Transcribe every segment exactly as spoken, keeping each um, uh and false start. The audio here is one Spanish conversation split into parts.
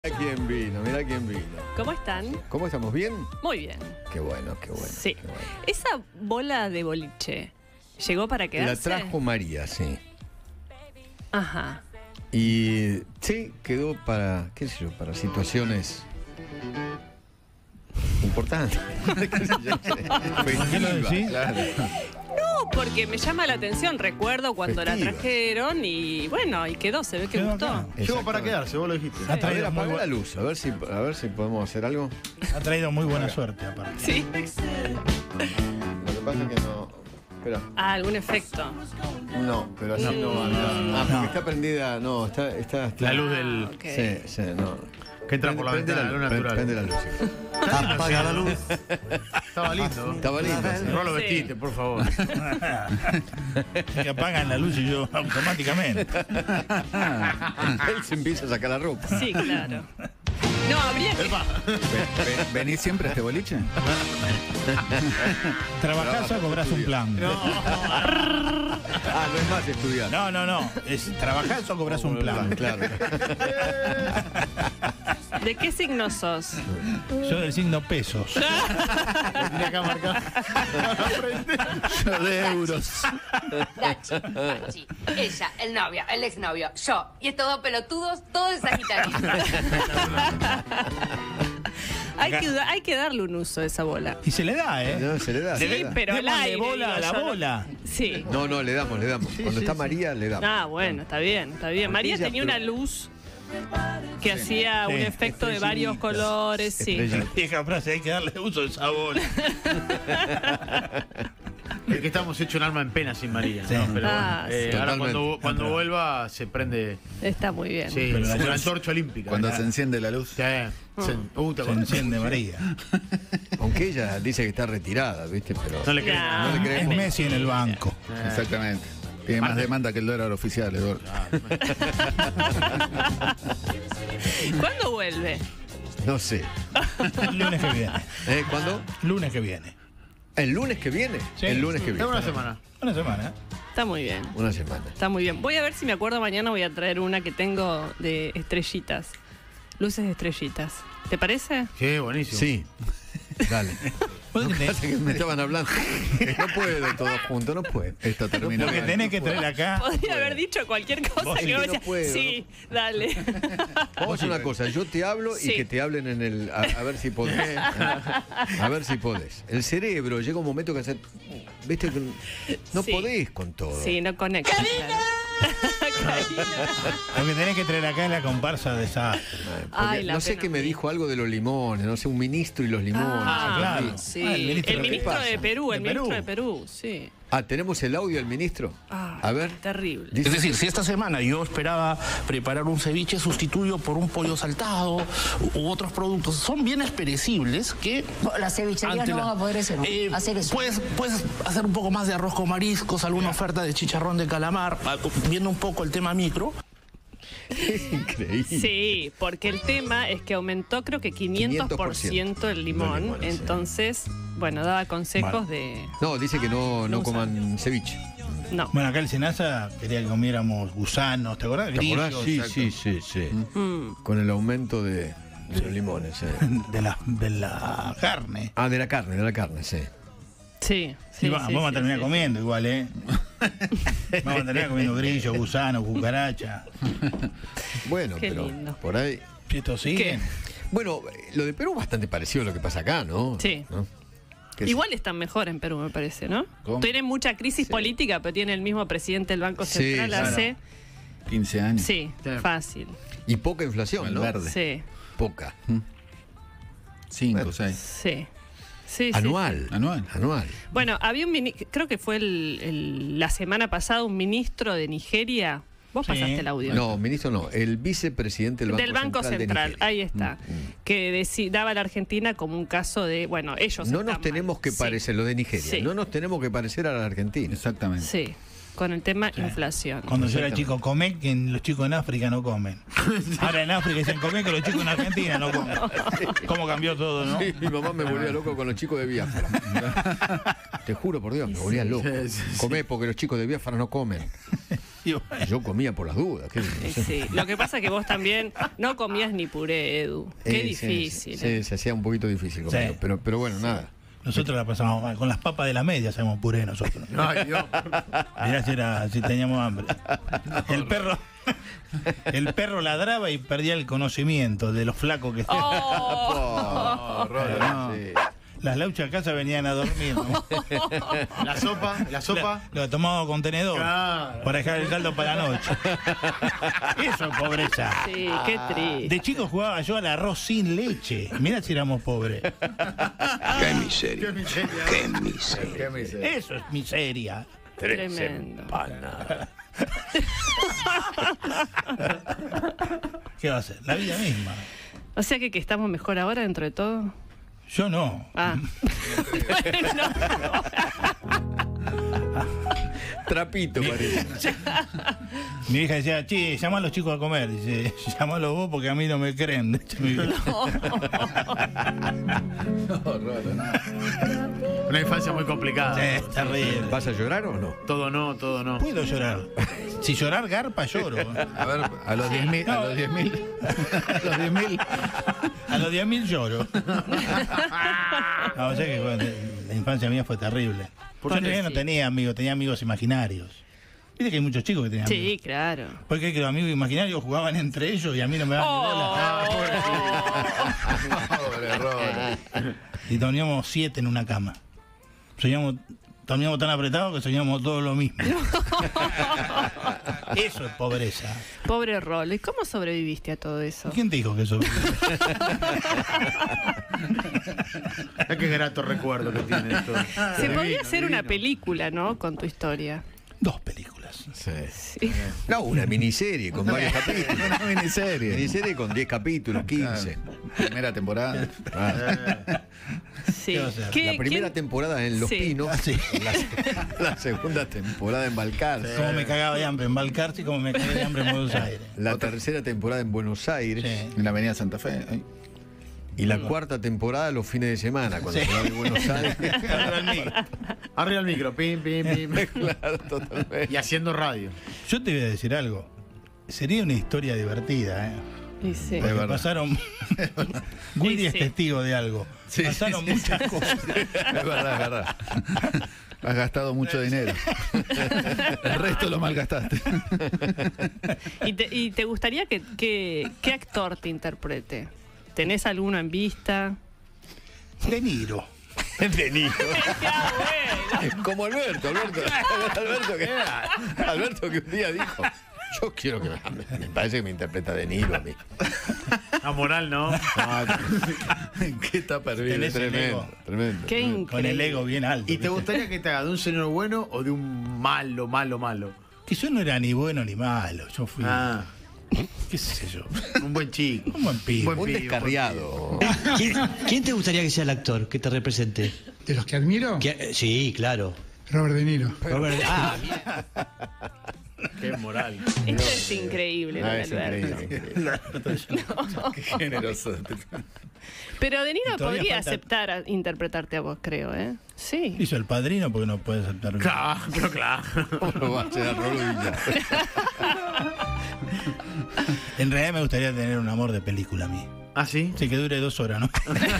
Mira quién vino, mira quién vino. ¿Cómo están? ¿Cómo estamos? ¿Bien? Muy bien. Qué bueno, qué bueno. Sí. Qué bueno. Esa bola de boliche, ¿llegó para quedarse? La trajo María, sí. Ajá. Y sí, quedó para, qué sé yo, para situaciones importantes. ¿Qué sé yo? ¿Qué lo decís? Claro. No, porque me llama la atención. Recuerdo cuando Festiva. la trajeron y bueno, y quedó, se ve que Quedó gustó. acá. Llegó para quedarse, vos lo dijiste. Ha A ver, traído, muy apaga la bu- luz, a ver si, a ver si podemos hacer algo. ha traído muy buena suerte, aparte. Sí. Lo que pasa es que no. Espera. Ah, algún efecto. No, pero así no va a andar. Ah, porque está prendida, no, está, está, está- La luz del. Ah, ok. Sí, sí, no. Que entra por la Prende ventana, la luz luz, natural. Prende la luz. Sí. Apaga la luz. Estaba lindo. Estaba lindo. sí. No lo Sí. vestiste, por favor. Que apagan la luz y yo automáticamente. Él se empieza a sacar la ropa. Sí, claro. No, habría que... ¿Venís siempre a este boliche? Trabajás o cobras un plan. Ah, no es más estudiar. No, no, no. Es, trabajás o cobras un plan. Claro. ¿De qué signo sos? Yo del signo pesos. Tiene acá marcado. Yo de euros. Dachi, Dachi, ella, el novio, el exnovio, yo y estos dos pelotudos, todo es Sagitario. Hay que, hay que darle un uso a esa bola. Y se le da, ¿eh? No, se le da. se le Sí, da. pero al Démosle aire, bola digo a la yo, ¿no? bola. Sí. No, no, le damos, le damos. Cuando está María, le damos. Ah, bueno, está bien, está bien. María Ella, tenía pero- una luz que hacía Sí, un efecto de varios estrellita. colores, sí. Estrellita. Vieja frase, hay que darle uso a esa bola. Es que estamos hechos un alma en pena sin María. Sí. ¿no? Pero Ah, bueno, eh, sí. ahora Totalmente. cuando, cuando vuelva se prende. Está muy bien. Sí, Pero la como la luz- antorcha olímpica. Cuando ¿verdad? se enciende la luz. Sí. Se, uh, ¿te Se acordás? enciende María. Aunque ella dice que está retirada, ¿viste? Pero No le crees. Ya. no le Es creemos. Messi en el banco. Exactamente. Tiene más demanda que el dólar oficial, Eduardo. ¿Cuándo vuelve? No sé. El lunes que viene. ¿Eh? ¿Cuándo? Lunes que viene. ¿El lunes que viene? Sí. El lunes que Está viene. una semana. Una semana, ¿eh? Está muy bien. Una semana. Está muy bien. Voy a ver si me acuerdo mañana, voy a traer una que tengo de estrellitas. Luces de estrellitas. ¿Te parece? Sí, buenísimo. Sí. Dale. Vos Lo que que te- pasa es que me estaban hablando. No puedo todos juntos, no puedo. Esto termina. Lo que tenés que traer acá. Podría haber dicho cualquier cosa Vos que sí yo que decía, no puedo, sí, dale. Vamos a hacer una cosa, yo te hablo Sí. y que te hablen en el... A, a ver si podés. A ver si podés. El cerebro llega un momento que hacer... Viste que no Sí. podés con todo. Sí, no conecta. Lo que tenés que traer acá es la comparsa de esa. Porque Ay, la no sé pena qué me mía. dijo algo de los limones, no sé, un ministro y los limones. Ah, claro. sí. Ah, el ministro el de- ministro ¿Qué de pasa? Perú, el De ministro Perú. de Perú, sí. Ah, ¿tenemos el audio del ministro? Ah, A ver. Terrible. Dice- Es decir, si esta semana yo esperaba preparar un ceviche sustituyo por un pollo saltado u, u otros productos, son bienes perecibles que... Las cevicherías ante no la- van a poder hacer, Eh, hacer eso. Puedes, puedes hacer un poco más de arroz con mariscos, alguna oferta de chicharrón de calamar, ah, viendo un poco el tema micro. Es increíble. Sí, porque el tema es que aumentó creo que quinientos por ciento el limón. Los limones, sí. Entonces, bueno, daba consejos de... No, dice que no, no No coman ceviche. No. Bueno, acá el Senasa quería que comiéramos gusanos, ¿te acordás? ¿Te acordás? Grillos, Sí, exacto. sí, sí, sí. Mm. Con el aumento de, de los limones. eh. De la, de la carne. Ah, de la carne, de la carne, sí. Sí, sí, Y va- sí, vamos sí, a terminar sí. comiendo igual, ¿eh? Vamos a terminar comiendo grillos, gusanos, cucarachas. Bueno, Qué pero lindo. por ahí... Esto sigue. Bueno, lo de Perú es bastante parecido a lo que pasa acá, ¿no? Sí. ¿No? Que Igual están mejor en Perú, me parece, ¿no? ¿Cómo? Tienen mucha crisis política, pero tiene el mismo presidente del Banco Sí, Central claro. hace... quince años. Sí, Sí. fácil. Y poca inflación, ¿no? Valverde. Sí, Poca. Cinco, seis. sí. Sí, sí. Anual. Anual. Anual. Bueno, había un mini- creo que fue el- el- la semana pasada un ministro de Nigeria. Vos Sí. pasaste el audio. No, ministro no. El vicepresidente del Banco del Banco Central. de Central, Nigeria. ahí está, que deci- daba a la Argentina como un caso de, bueno, ellos No están nos mal. tenemos que Sí, parecer, lo de Nigeria, Sí. no nos tenemos que parecer a la Argentina. Exactamente. Sí, con el tema inflación. Cuando yo era chico, comé que en- los chicos en África no comen. Ahora en África dicen comer que los chicos en Argentina no comen. ¿Cómo cambió todo, no? Sí, mi mamá me volvía loco con los chicos de Biafra. Te juro por Dios, me volvía loco. Comé porque los chicos de Biafra no comen. Y bueno, Yo comía por las dudas. ¿qué? Eh, sí. Lo que pasa es que vos también no comías ni puré, Edu. Qué Eh, sí, difícil. Sí, eh. sí, se hacía un poquito difícil conmigo, Sí. pero, pero bueno, nada. nosotros la pasamos mal. Con las papas de la media hacemos puré nosotros. Ay, Dios. Mirá si, era, si teníamos hambre. El perro, el perro ladraba y perdía el conocimiento de los flacos que estaban. Oh. Oh, Rolo, no. sí. Las lauchas a casa venían a dormir, ¿no? La sopa, la sopa. Lo tomaba con tenedor Claro. para dejar el caldo para la noche. Eso es pobreza. Sí, qué triste. De chico jugaba yo al arroz sin leche. Mirá si éramos pobres. Qué miseria. Qué miseria. Qué miseria. ¿Qué me dice? Eso es miseria. Tremendo. ¿Qué va a ser? La vida misma. O sea que, que estamos mejor ahora dentro de todo. Yo no. Ah. Trapito, parece. Mi hija decía, che, llama a los chicos a comer. Dice, llámalo vos porque a mí no me creen. De hecho, mi vida. Una infancia muy complicada. Sí, es terrible. ¿Vas a llorar o no? Todo no, todo no. Puedo llorar. Si llorar garpa, lloro. A ver, a los diez mil. A los diez mil. A los diez mil. A los diez mil lloro. No, o sea que bueno, la infancia mía fue terrible. Porque yo todavía no tenía amigos, tenía amigos imaginarios. Viste que hay muchos chicos que tenían Sí, amigos. claro. Porque que los amigos imaginarios jugaban entre ellos y a mí no me daban Oh. ni bola. Pobre Rolo. Y dormíamos siete en una cama. Soñamos, dormíamos tan apretados que soñamos todo lo mismo. Eso es pobreza. Pobre Rolo. ¿Y cómo sobreviviste a todo eso? ¿Quién te dijo que eso? Es que grato recuerdo que tiene esto. Se Divino, podría hacer una divino. película, ¿no? Con tu historia. Dos películas. Sí. Sí. No, una miniserie con varios capítulos. Una miniserie. Miniserie con diez capítulos, quince. Primera temporada. Ah, Sí. ¿Qué va a hacer? ¿Qué- la primera quién- temporada en Los Sí. Pinos, Ah, sí. la, la segunda temporada en Balcarce, Como me cagaba de hambre en Balcarce y como me cagaba de hambre en Buenos Aires. la tercera temporada en Buenos Aires Sí. En la avenida Santa Fe. Ay. y la cuarta temporada los fines de semana, cuando Sí. se va de Buenos Aires. Arriba el micro, pim, pim, pim. Claro, totalmente. Y haciendo radio. Yo te voy a decir algo. Sería una historia divertida, ¿eh? Y sí. Porque verdad. pasaron. Willy Sí, es sí. testigo de algo. Sí, pasaron sí, sí, muchas sí, cosas. Es verdad, es verdad. Has gastado mucho dinero. El resto lo malgastaste. ¿Y te, y te gustaría que, que- qué actor te interprete? ¿Tenés alguno en vista? De Niro. De niño. Como Alberto, Alberto. Alberto que, Alberto que un día dijo, yo quiero que me, me parece que me interpreta De Niro a mí. A moral, ¿no? ¿En qué etapa hervida? Tenés el Tremendo, ego. tremendo. Qué tremendo. Con el increíble. ego bien alto. ¿Y te ¿viste? gustaría que te haga de un señor bueno o de un malo, malo, malo? Que yo no era ni bueno ni malo. Yo fui. Ah, ¿Qué sé yo? un buen chico. Un buen pibe. Buen Un pibe, descarriado. ¿Quién, quién te gustaría que sea el actor que te represente? ¿De los que admiro? ¿Qui- eh, Sí, claro. Robert De Niro. Robert- ah, Qué moral. Esto es increíble, lo Ah, de es Alberto. increíble. Qué generoso. Pero De Niro Y todavía podría falta- aceptar a- interpretarte a vos, creo, ¿eh? Sí. Hizo el padrino porque no puede aceptar. Claro, pero claro. ¿Cómo lo va a hacer a Rolo Villa? En realidad me gustaría tener un amor de película a mí. ¿Ah, sí? Sí, que dure dos horas, ¿no?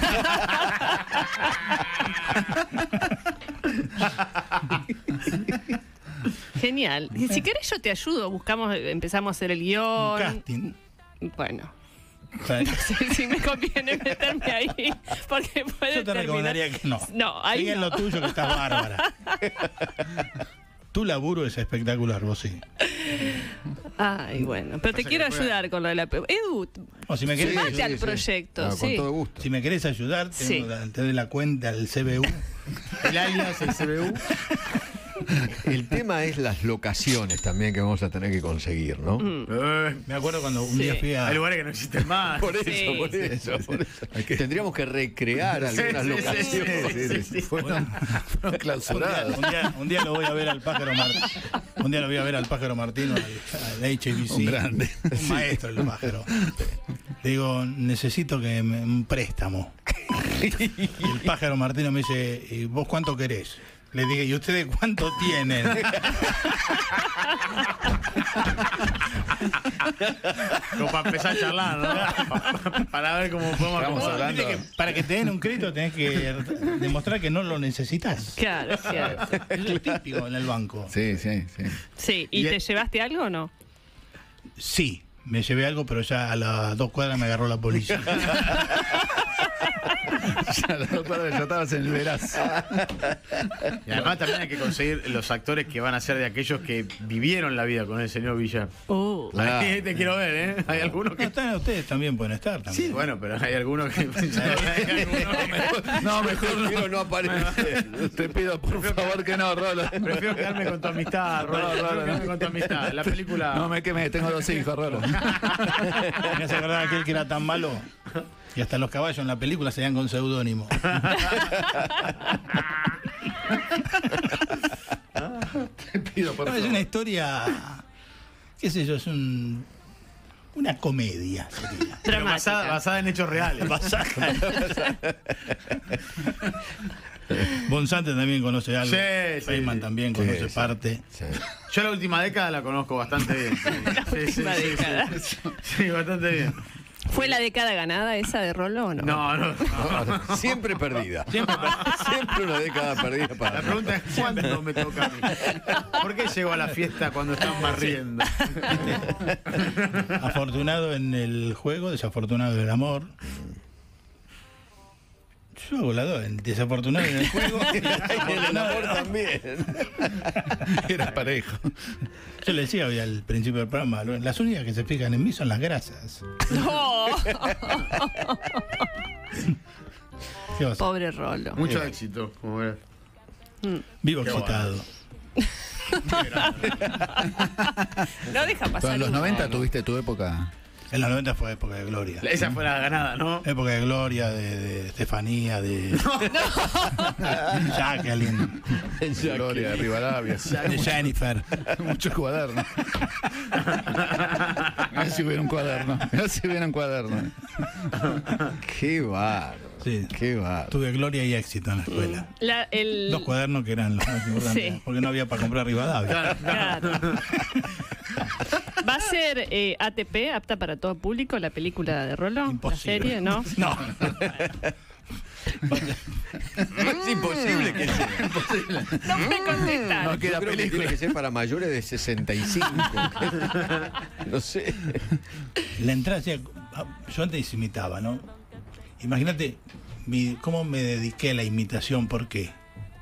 Genial. Y si querés yo te ayudo, buscamos, empezamos a hacer el Un guión. casting. Bueno. O sea, No sé si me conviene meterme ahí, porque puede yo te terminar- recomendaría que no. No, ahí Sigue en no. lo tuyo que estás bárbara. Tu laburo es espectacular, vos sí. Ay, bueno. Pero te Pasa quiero que fue- ayudar con lo de la... Edu, O si me querés, Sumate Sí, al sí, sí. proyecto, Ah, con sí. todo gusto. si me querés ayudar, tengo Sí. la- te doy la cuenta al C B U. El alias, el C B U. El tema es las locaciones también que vamos a tener que conseguir, ¿no? Eh, Me acuerdo cuando un Sí. día fui a. hay lugares que no existen más. Por eso, Sí, por sí, eso, por eso. Tendríamos que recrear algunas sí, sí, locaciones. sí, sí, sí. Fueron, fueron Un día, clausurados. un, día, un día lo voy a ver al pájaro Martín. Un día lo voy a ver al pájaro Martino, al, al H B C. Un grande. Un maestro el pájaro. Le digo, necesito que me, un préstamo. Y el pájaro Martino me dice, ¿y vos cuánto querés? Le dije, ¿y ustedes cuánto tienen? Como para empezar a charlar, ¿no? Pa- para ver cómo podemos Estamos acomodar. hablando. Que para que te den un crédito tenés que demostrar que no lo necesitas. Claro, claro. Eso es típico en el banco. Sí, sí, sí. Sí, ¿y, Y te el- llevaste algo o no? Sí, me llevé algo, pero ya a las dos cuadras me agarró la policía. Ya, la doctora, ya estabas en el veraz. Y además también hay que conseguir los actores que van a ser de aquellos que vivieron la vida con el señor Villar. Uh, Ahí te quiero ver, ¿eh? Hay algunos No que... están, ustedes también pueden estar. También. Sí, bueno, pero hay algunos que... hay algunos que- No, mejor Prefiero no. no aparecer. Te pido por favor que no, Rolo. Prefiero quedarme con tu amistad, Rolo. No, Prefiero Rolo, quedarme no. con tu amistad. La película... No me queme, tengo dos hijos, Rolo. Me hace acordar aquel que era tan malo y hasta los caballos en la película se dan con seudónimo. Te pido por No, es favor. una historia, qué sé yo, es un, una comedia. Sería. Pero basada, basada en hechos reales. Basada. Bonsante también conoce algo. Sí, sí, Feynman sí. también conoce sí. parte. Sí. Yo la última década la conozco bastante bien. Sí, sí, sí, última sí, década. sí. Sí, bastante bien. ¿Fue la década ganada esa de Rolo o no? No, no. No, siempre perdida. Siempre, siempre una década perdida para La mí. pregunta es ¿cuándo me toca a mí? ¿Por qué llego a la fiesta cuando están barriendo? Afortunado en el juego, desafortunado en el amor. Yo hago la dos, desafortunado en el juego. Y en el amor también. Eras parejo. Yo le decía hoy al principio del programa, las únicas que se fijan en mí son las grasas. No. ¿Qué vas a- Pobre Rolo. Mucho éxito, como verás. Vivo excitado. No deja Pero pasar en los uno. noventa tuviste tu época. En los noventa fue época de gloria. Esa fue la ganada, ¿no? Época de gloria, de, de Estefanía, de Jacqueline, Gloria de Rivadavia. de Jennifer. Muchos cuadernos. A ver si hubiera un cuaderno. A ver si hubiera un cuaderno. Qué bárbaro. Sí. Qué bárbaro. Tuve gloria y éxito en la escuela. La- el... Dos cuadernos que eran los más importantes, Sí. porque no había para comprar Rivadavia. Claro. ¿Va a ser eh, A T P, apta para todo público, la película de Rolo? Imposible. ¿La serie? ¿No? No. Es imposible que sea. No me contestan. No Yo queda creo que película. tiene que ser para mayores de sesenta y cinco. No sé. La entrada decía, yo antes imitaba, ¿no? Imagínate mi- cómo me dediqué a la imitación, porque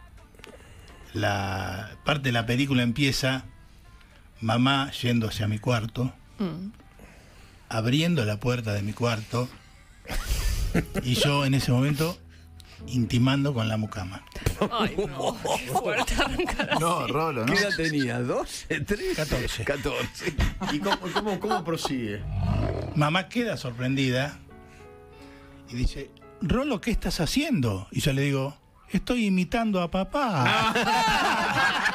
la parte de la película empieza mamá yendo hacia mi cuarto, Mm. abriendo la puerta de mi cuarto y yo en ese momento intimando con la mucama. Ay, no. Qué fuerte arrancar así. No, Rolo, ¿no? ¿Qué edad tenía? ¿doce? ¿trece? catorce. catorce. ¿Y cómo, cómo, cómo prosigue? Mamá queda sorprendida y dice, Rolo, ¿qué estás haciendo? Y yo le digo, estoy imitando a papá.